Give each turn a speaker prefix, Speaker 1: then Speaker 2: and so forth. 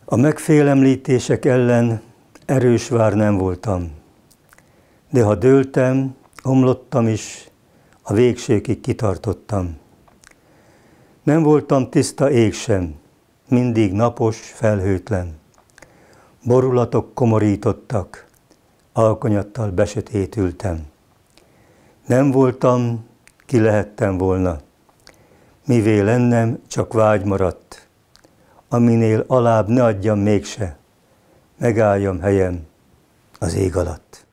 Speaker 1: A megfélemlítések ellen erős vár nem voltam, de ha dőltem, omlottam is, a végségig kitartottam. Nem voltam tiszta ég sem, mindig napos, felhőtlen. Borulatok komorítottak, alkonyattal besötétültem. Nem voltam, ki lehettem volna, mivé lennem, csak vágy maradt, aminél alább ne adjam mégse, megálljam helyem az ég alatt.